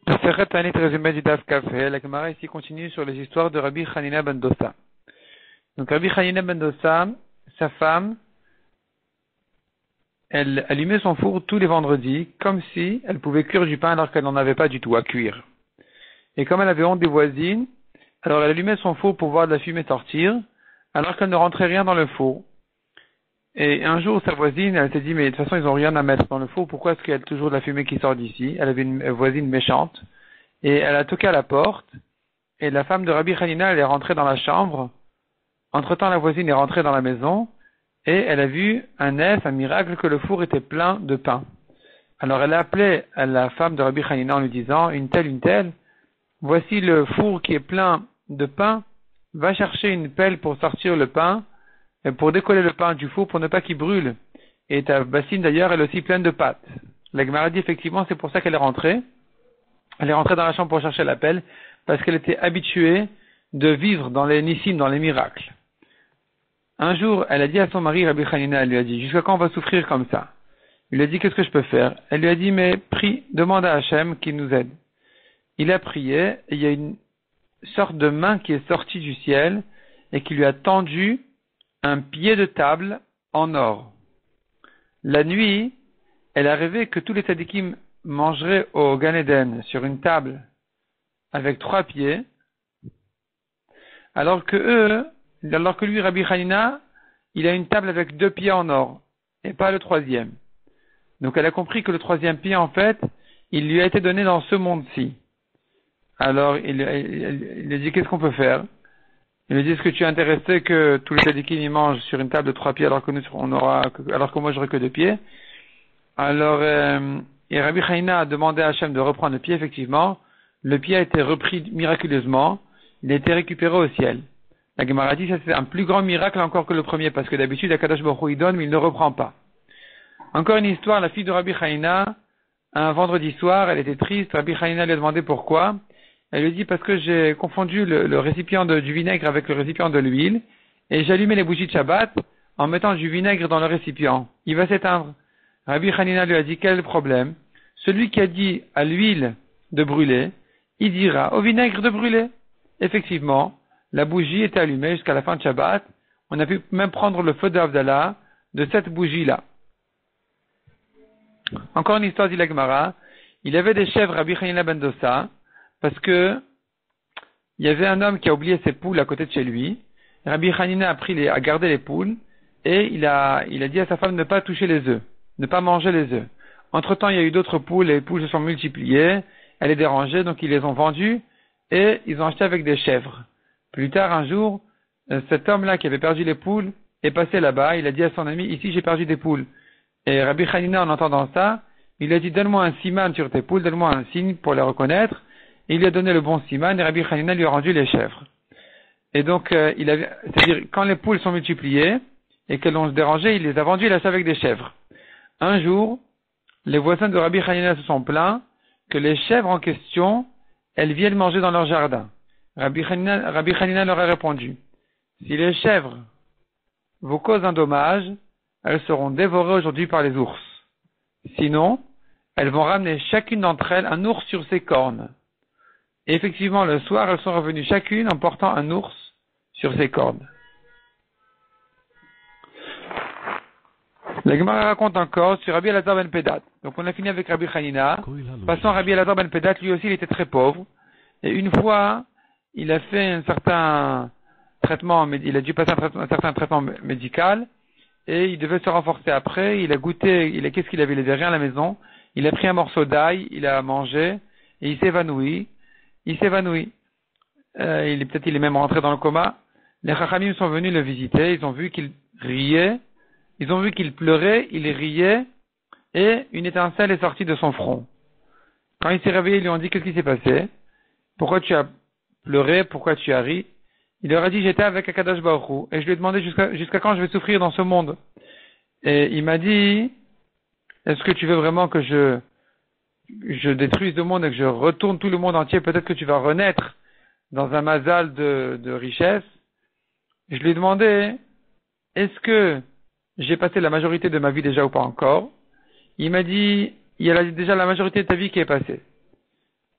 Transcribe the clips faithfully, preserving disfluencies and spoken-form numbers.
La Sechet Tanit résumé du Daf Kafé, la Gemara ici continue sur les histoires de Rabbi Hanina ben Dosa. Donc Rabbi Hanina ben Dosa, sa femme, elle allumait son four tous les vendredis, comme si elle pouvait cuire du pain alors qu'elle n'en avait pas du tout à cuire. Et comme elle avait honte des voisines, alors elle allumait son four pour voir de la fumée sortir, alors qu'elle ne rentrait rien dans le four. Et un jour, sa voisine, elle s'est dit, mais de toute façon, ils n'ont rien à mettre dans le four, pourquoi est-ce qu'il y a toujours de la fumée qui sort d'ici? Elle avait une voisine méchante. Et elle a toqué à la porte, et la femme de Rabbi Hanina, elle est rentrée dans la chambre. Entre-temps, la voisine est rentrée dans la maison, et elle a vu un nef, un miracle, que le four était plein de pain. Alors elle a appelé à la femme de Rabbi Hanina en lui disant, une telle, une telle, voici le four qui est plein de pain, va chercher une pelle pour sortir le pain, et pour décoller le pain du four pour ne pas qu'il brûle. Et ta bassine d'ailleurs, elle est aussi pleine de pâtes. La Gemara dit effectivement, c'est pour ça qu'elle est rentrée. Elle est rentrée dans la chambre pour chercher la pelle, parce qu'elle était habituée de vivre dans les nissim, dans les miracles. Un jour, elle a dit à son mari, Rabbi Hanina, elle lui a dit, jusqu'à quand on va souffrir comme ça? Il lui a dit, qu'est-ce que je peux faire? Elle lui a dit, mais prie, demande à Hachem qu'il nous aide. Il a prié, et il y a une sorte de main qui est sortie du ciel, et qui lui a tendu un pied de table en or. La nuit, elle a rêvé que tous les tzadikim mangeraient au Gan Eden sur une table avec trois pieds, alors que eux, alors que lui, Rabbi Hanina, il a une table avec deux pieds en or, et pas le troisième. Donc elle a compris que le troisième pied, en fait, il lui a été donné dans ce monde-ci. Alors il, il, il a dit, qu'est-ce qu'on peut faire? Il lui dit, est-ce que tu es intéressé que tous les tzadikim y mangent sur une table de trois pieds alors que nous on aura, alors que moi j'aurai que deux pieds? Alors, euh, et Rabbi Hanina a demandé à Hachem de reprendre le pied, effectivement. Le pied a été repris miraculeusement. Il a été récupéré au ciel. La Gemara dit, ça c'est un plus grand miracle encore que le premier, parce que d'habitude, Akadosh Baruch Hu il donne, mais il ne reprend pas. Encore une histoire, la fille de Rabbi Hanina, un vendredi soir, elle était triste. Rabbi Hanina lui a demandé pourquoi. Elle lui dit, parce que j'ai confondu le, le récipient de, du vinaigre avec le récipient de l'huile, et j'ai allumé les bougies de Shabbat en mettant du vinaigre dans le récipient. Il va s'éteindre. Rabbi Hanina lui a dit, quel est le problème? Celui qui a dit à l'huile de brûler, il dira au vinaigre de brûler. Effectivement, la bougie était allumée jusqu'à la fin de Shabbat. On a pu même prendre le feu d'Avdallah de cette bougie-là. Encore une histoire dit la Gemara. Il y avait des chèvres Rabbi Hanina ben Dosa, parce que il y avait un homme qui a oublié ses poules à côté de chez lui. Rabbi Hanina a pris les, a gardé les poules, et il a, il a dit à sa femme de ne pas toucher les œufs, ne pas manger les œufs. Entre-temps, il y a eu d'autres poules, les poules se sont multipliées, elle est dérangée, donc ils les ont vendues, et ils ont acheté avec des chèvres. Plus tard, un jour, cet homme-là qui avait perdu les poules est passé là-bas, il a dit à son ami, ici j'ai perdu des poules. Et Rabbi Hanina, en entendant ça, il a dit, donne-moi un siman sur tes poules, donne-moi un signe pour les reconnaître. Et il lui a donné le bon siman, et Rabbi Hanina lui a rendu les chèvres. Et donc, euh, il avait, c'est-à-dire, quand les poules sont multipliées, et qu'elles l'ont dérangé, il les a vendues, il a acheté avec des chèvres. Un jour, les voisins de Rabbi Hanina se sont plaints que les chèvres en question, elles viennent manger dans leur jardin. Rabbi Hanina, Rabbi Hanina leur a répondu, si les chèvres vous causent un dommage, elles seront dévorées aujourd'hui par les ours. Sinon, elles vont ramener chacune d'entre elles un ours sur ses cornes. Et effectivement, le soir, elles sont revenues chacune en portant un ours sur ses cornes. La Gemara raconte encore sur Rabbi Elazar ben Pedat. Donc on a fini avec Rabbi Hanina. Passons à Rabbi Elazar ben Pedat, lui aussi il était très pauvre. Et une fois, il a fait un certain traitement, il a dû passer un, traitement, un certain traitement médical, et il devait se renforcer après. Il a goûté, il a, qu'est-ce qu'il avait? Il avait rien à la maison. Il a pris un morceau d'ail, il a mangé, et il s'évanouit. Il s'évanouit. Euh, il est, peut-être il est même rentré dans le coma. Les Chachamim sont venus le visiter, ils ont vu qu'il riait. Ils ont vu qu'il pleurait, il riait, et une étincelle est sortie de son front. Quand il s'est réveillé, ils lui ont dit, qu'est-ce qui s'est passé? Pourquoi tu as pleuré? Pourquoi tu as ri? Il leur a dit, j'étais avec Akadosh Baruch Hu, et je lui ai demandé jusqu'à, jusqu'à quand je vais souffrir dans ce monde. Et il m'a dit, est-ce que tu veux vraiment que je, je détruise le monde et que je retourne tout le monde entier? Peut-être que tu vas renaître dans un mazal de, de richesse. Je lui ai demandé, est-ce que j'ai passé la majorité de ma vie déjà ou pas encore? Il m'a dit, il y a déjà la majorité de ta vie qui est passée.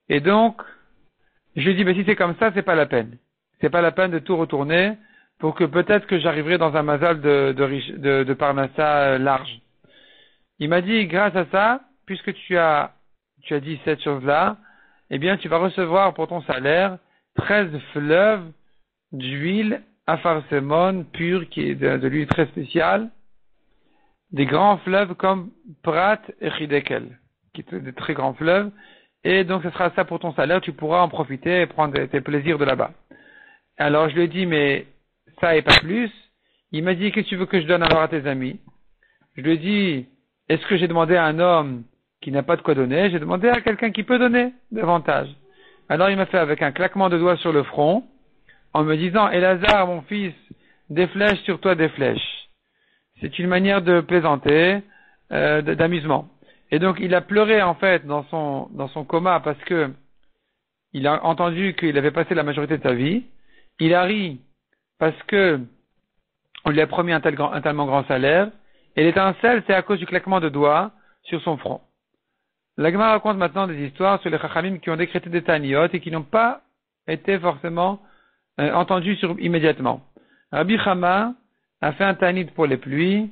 Et donc, je lui dis, mais si c'est comme ça, c'est pas la peine. C'est pas la peine de tout retourner pour que peut-être que j'arriverai dans un mazal de, de, riche, de, de Parnassa large. Il m'a dit, grâce à ça, puisque tu as, tu as dit cette chose-là, eh bien, tu vas recevoir pour ton salaire treize fleuves d'huile afarsemone pure, qui est de, de l'huile très spéciale, des grands fleuves comme Prat et Chidekel, qui sont des très grands fleuves, et donc ce sera ça pour ton salaire, tu pourras en profiter et prendre tes plaisirs de là-bas. Alors je lui ai dit, mais ça et pas plus. Il m'a dit, qu'est-ce que tu veux que je donne alors à tes amis? Je lui ai dit, est-ce que j'ai demandé à un homme qui n'a pas de quoi donner? J'ai demandé à quelqu'un qui peut donner davantage. Alors il m'a fait avec un claquement de doigts sur le front, en me disant, Elazar, mon fils, des flèches sur toi, des flèches. C'est une manière de plaisanter, euh, d'amusement. Et donc il a pleuré en fait dans son dans son coma parce que il a entendu qu'il avait passé la majorité de sa vie. Il a ri parce que on lui a promis un, tel grand, un tellement grand salaire. Et l'étincelle, c'est à cause du claquement de doigts sur son front. La Gemara raconte maintenant des histoires sur les Chachamim qui ont décrété des taniyot et qui n'ont pas été forcément euh, entendus sur, immédiatement. Rabbi Chama a fait un tanit pour les pluies.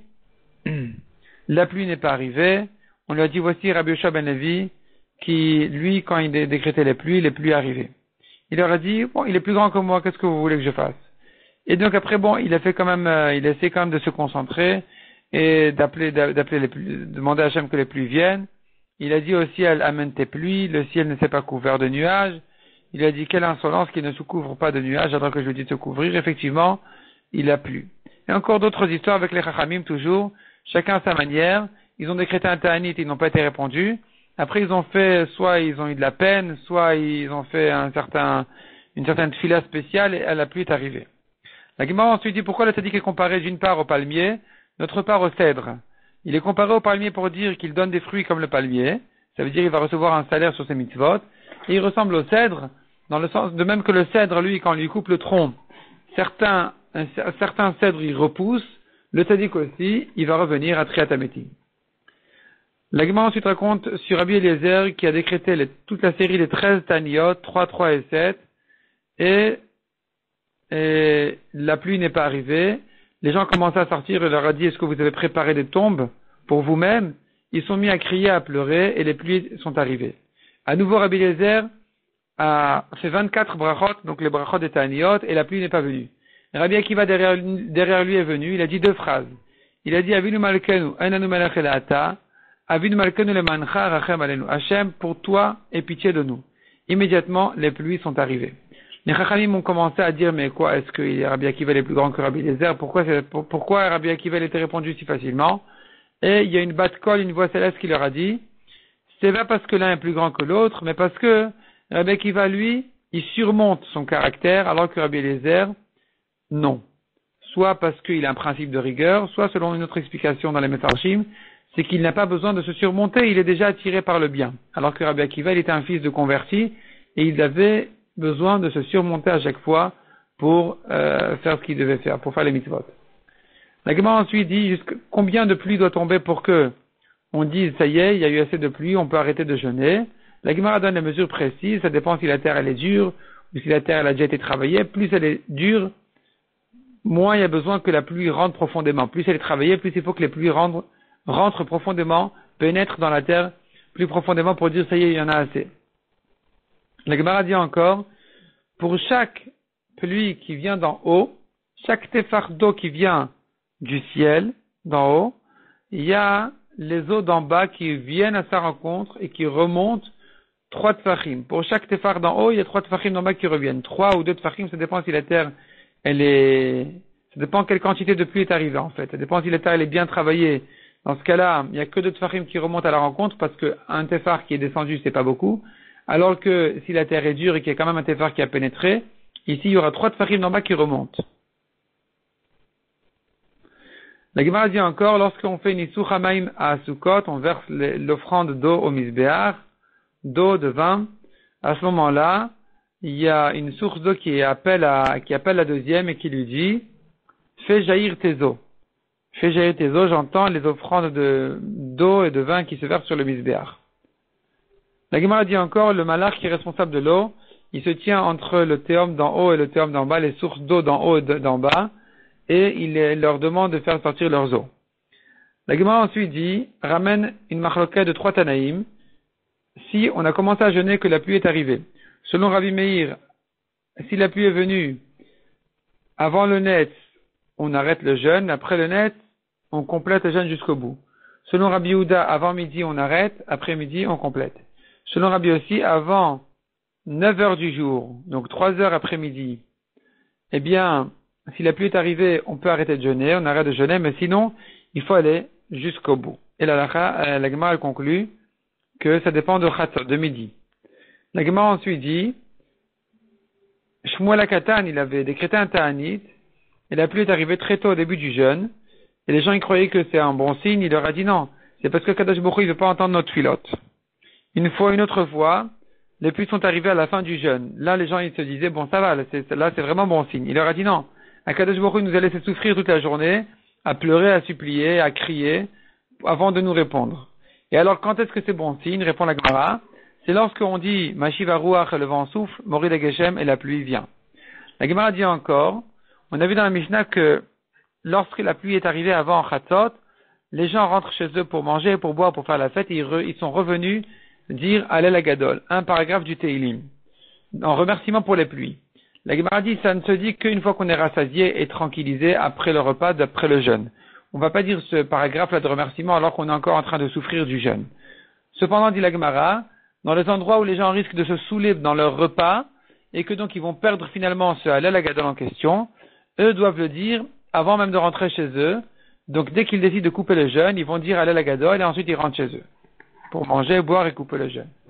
La pluie n'est pas arrivée. On lui a dit, voici Rabbi Yoshua ben Levi, qui, lui, quand il a décrété les pluies, les pluies arrivaient. Il leur a dit, bon, il est plus grand que moi, qu'est-ce que vous voulez que je fasse? Et donc après, bon, il a fait quand même, euh, il a essayé quand même de se concentrer et d'appeler, d'appeler les pluies, de demander à Hachem que les pluies viennent. Il a dit au ciel, amène tes pluies, le ciel ne s'est pas couvert de nuages. Il a dit, quelle insolence qu'il ne se couvre pas de nuages, alors que je lui ai dit de se couvrir. Effectivement, il a plu. Et encore d'autres histoires avec les Chachamim, toujours, chacun à sa manière. Ils ont décrété un ta'anit, ils n'ont pas été répondus. Après, ils ont fait, soit ils ont eu de la peine, soit ils ont fait un certain, une certaine fila spéciale et la pluie est arrivée. La Gemara ensuite dit pourquoi le tzaddik est comparé d'une part au palmier, d'autre part au cèdre. Il est comparé au palmier pour dire qu'il donne des fruits comme le palmier. Ça veut dire qu'il va recevoir un salaire sur ses mitzvot. Et il ressemble au cèdre, dans le sens, de même que le cèdre, lui, quand on lui coupe le tronc, certains, un, certains cèdres, il repousse. Le tzaddik aussi, il va revenir à Triatameti. La Gemara ensuite raconte sur Rabbi Eliezer qui a décrété les, toute la série des treize taniyot, trois, trois et sept, et, et la pluie n'est pas arrivée. Les gens commençaient à sortir et leur a dit, est-ce que vous avez préparé des tombes pour vous-même? Ils sont mis à crier, à pleurer, et les pluies sont arrivées. À nouveau, Rabbi Eliezer a fait vingt-quatre brachot, donc les brachot des taniyot, et la pluie n'est pas venue. Rabbi Akiva derrière, derrière lui est venu, il a dit deux phrases. Il a dit, Avinu malkenu, einanu melech elata, Avinu malkenu lemancha rachem alenu. Hachem, pour toi, aie pitié de nous. Immédiatement, les pluies sont arrivées. Les Chachamim ont commencé à dire, mais quoi, est-ce que Rabbi Akiva est plus grand que Rabbi Eliezer? Pourquoi, c'est, pour, pourquoi Rabbi Akiva était répondu si facilement? Et il y a une bat-kol, une voix céleste qui leur a dit, c'est pas parce que l'un est plus grand que l'autre, mais parce que Rabbi Akiva, lui, il surmonte son caractère, alors que Rabbi Eliezer, non. Soit parce qu'il a un principe de rigueur, soit selon une autre explication dans les Mefarshim, c'est qu'il n'a pas besoin de se surmonter, il est déjà attiré par le bien. Alors que Rabbi Akiva, il était un fils de converti, et il avait besoin de se surmonter à chaque fois pour euh, faire ce qu'il devait faire, pour faire les mitzvot. La Gemara ensuite dit, combien de pluie doit tomber pour que on dise, ça y est, il y a eu assez de pluie, on peut arrêter de jeûner. La Gemara donne les mesures précises, ça dépend si la terre elle est dure, ou si la terre elle a déjà été travaillée. Plus elle est dure, moins il y a besoin que la pluie rentre profondément. Plus elle est travaillée, plus il faut que les pluies rentrent, rentrent profondément, pénètrent dans la terre plus profondément pour dire, ça y est, il y en a assez. La Gemara dit encore, pour chaque pluie qui vient d'en haut, chaque téphar d'eau qui vient du ciel, d'en haut, il y a les eaux d'en bas qui viennent à sa rencontre et qui remontent trois tefachim. Pour chaque téphar d'en haut, il y a trois tefachim d'en bas qui reviennent. Trois ou deux tefachim, ça dépend si la terre, elle est, ça dépend quelle quantité de pluie est arrivée, en fait. Ça dépend si la terre, elle est bien travaillée. Dans ce cas-là, il n'y a que deux tefachim qui remontent à la rencontre parce qu'un téphar qui est descendu, c'est pas beaucoup. Alors que si la terre est dure et qu'il y a quand même un téphar qui a pénétré, ici, il y aura trois tefachim d'en bas qui remontent. La Gemara dit encore, lorsqu'on fait Nisuch Hamaim à Sukkot, on verse l'offrande d'eau au Misbéach, d'eau, de vin. À ce moment-là, il y a une source d'eau qui appelle à, qui appelle la deuxième et qui lui dit, fais jaillir tes eaux. Fais jaillir tes eaux, j'entends les offrandes de, d'eau et de vin qui se versent sur le Misbéach. La Gemara dit encore, le malach qui est responsable de l'eau, il se tient entre le théum d'en haut et le théum d'en bas, les sources d'eau d'en haut et d'en bas, et il leur demande de faire sortir leurs eaux. La Gemara ensuite dit, ramène une machloket de trois Tanaïm, si on a commencé à jeûner que la pluie est arrivée. Selon Rabbi Meir, si la pluie est venue avant le net, on arrête le jeûne, après le net, on complète le jeûne jusqu'au bout. Selon Rabbi Yehuda, avant midi, on arrête, après midi, on complète. Selon Rabbi aussi, avant neuf heures du jour, donc trois heures après midi, eh bien, si la pluie est arrivée, on peut arrêter de jeûner, on arrête de jeûner, mais sinon, il faut aller jusqu'au bout. Et la lacha, la Gemara conclut que ça dépend de Chatzot, de midi. La Gemara ensuite dit, Shmuel HaKatan, il avait décrété un ta'anit, et la pluie est arrivée très tôt au début du jeûne, et les gens y croyaient que c'est un bon signe, il leur a dit non, c'est parce que Kadosh Baruch Hu, il veut pas entendre notre filote. Une fois, une autre fois, les pluies sont arrivées à la fin du jeûne. Là, les gens, ils se disaient, bon, ça va, là, c'est, là, c'est vraiment bon signe. Il leur a dit non. Kadosh Baruch Hu nous a laissé souffrir toute la journée, à pleurer, à supplier, à crier, avant de nous répondre. Et alors, quand est-ce que c'est bon signe? Répond la Gemara. C'est lorsqu'on dit, Mashiva Ruach, le vent souffle, Morid Geshem, et la pluie vient. La Gemara dit encore, on a vu dans la Mishnah que lorsque la pluie est arrivée avant Chatzot, les gens rentrent chez eux pour manger, pour boire, pour faire la fête, et ils, re, ils sont revenus dire Hallel Agadol, un paragraphe du Teilim, en remerciement pour les pluies. La Gemara dit, ça ne se dit qu'une fois qu'on est rassasié et tranquillisé après le repas, d'après le jeûne. On ne va pas dire ce paragraphe-là de remerciement alors qu'on est encore en train de souffrir du jeûne. Cependant, dit la Gemara, dans les endroits où les gens risquent de se saouler dans leur repas, et que donc ils vont perdre finalement ce Hallel Agadol en question, eux doivent le dire avant même de rentrer chez eux. Donc dès qu'ils décident de couper le jeûne, ils vont dire Hallel Agadol et ensuite ils rentrent chez eux pour manger, boire et couper le jeûne.